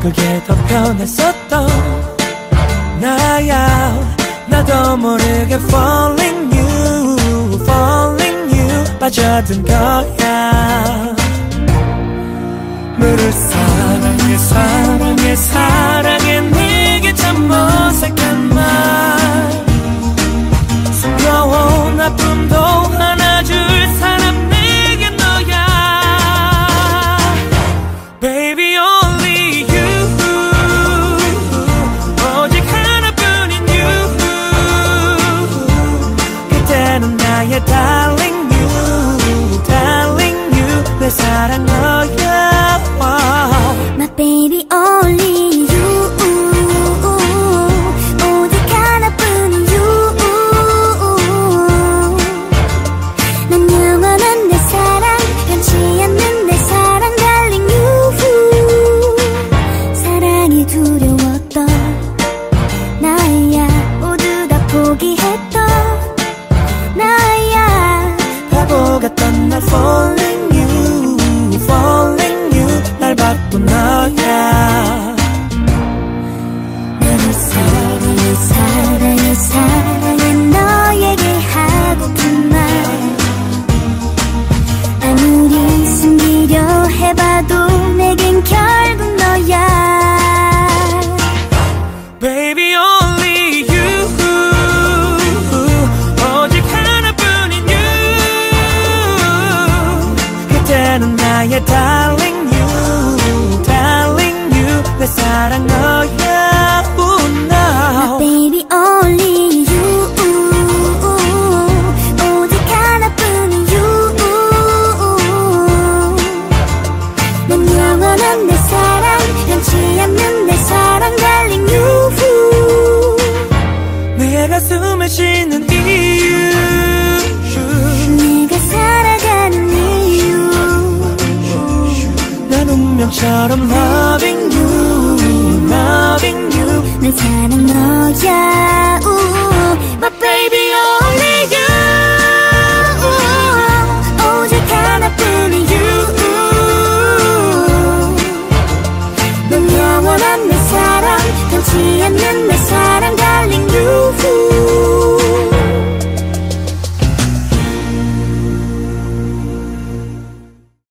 그게 더 편했었던 나야. 나도 모르게 falling you 빠져든 거야. 너를 사랑해 내게 참 어색한 말. 숨겨온 아픔도 안아줄 사람 내게 너야. Baby only you. 오직 하나뿐인 you. 그때는 나의 darling you 내 사랑 너야. My baby only you. 오직 하나뿐인 you. 난 영원한 내 사랑 변치 않는 내 사랑 darling you. 사랑이 두려웠던 나야. 모두 다 포기했던 나야. 바보 같던 날 falling you 날 바꾼 너야. 나를 사랑해 너에게 하고픈 말. 아무리 숨기려 해봐도 내겐 결국 너야. Baby only you. 오직 하나뿐인 you. 그때는 나의 darling 내 사랑 너야. My baby only you. 오직 하나뿐인 you. 난 영원한 내 사랑 변치 않는 내 사랑 darling you. 내가 숨을 쉬는 이유. 내가 살아가는 이유. 난 운명처럼 loving you 내 사랑 너야. My baby only you. 오직 하나뿐인 you. 넌 영원한 내 사랑 변치 않는 내 사랑